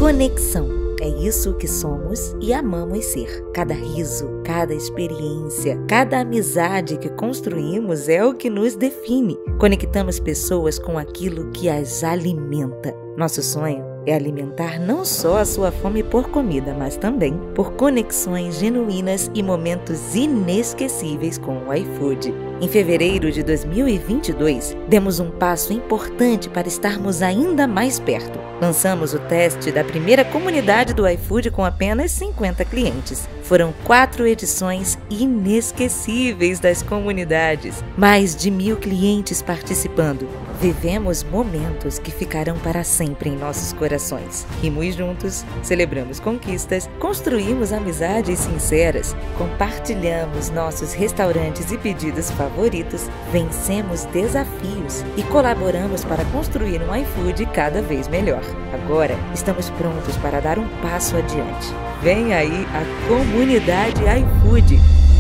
Conexão. É isso que somos e amamos ser. Cada riso, cada experiência, cada amizade que construímos é o que nos define. Conectamos pessoas com aquilo que as alimenta. Nosso sonho é alimentar não só a sua fome por comida, mas também por conexões genuínas e momentos inesquecíveis com o iFood. Em fevereiro de 2022, demos um passo importante para estarmos ainda mais perto. Lançamos o teste da primeira comunidade do iFood com apenas 50 clientes. Foram 4 edições inesquecíveis das comunidades. Mais de 1.000 clientes participando. Vivemos momentos que ficarão para sempre em nossos corações. Rimos juntos, celebramos conquistas, construímos amizades sinceras, compartilhamos nossos restaurantes e pedidos favoritos, vencemos desafios e colaboramos para construir um iFood cada vez melhor. Agora, estamos prontos para dar um passo adiante. Vem aí a comunidade iFood!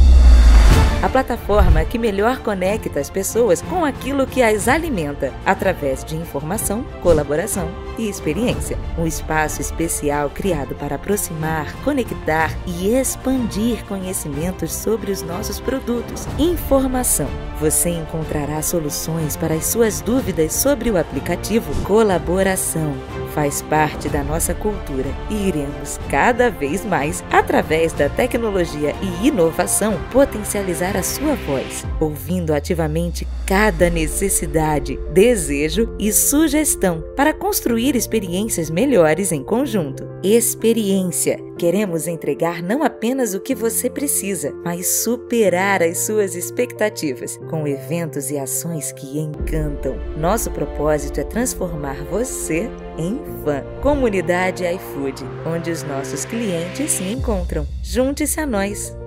A plataforma que melhor conecta as pessoas com aquilo que as alimenta, através de informação, colaboração e experiência. Um espaço especial criado para aproximar, conectar e expandir conhecimentos sobre os nossos produtos. Informação. Você encontrará soluções para as suas dúvidas sobre o aplicativo. Colaboração. Faz parte da nossa cultura e iremos cada vez mais, através da tecnologia e inovação, potencializar a sua voz, ouvindo ativamente cada necessidade, desejo e sugestão para construir experiências melhores em conjunto. Experiência. Queremos entregar não apenas o que você precisa, mas superar as suas expectativas, com eventos e ações que encantam. Nosso propósito é transformar você em fã. Comunidade iFood, onde os nossos clientes se encontram. Junte-se a nós!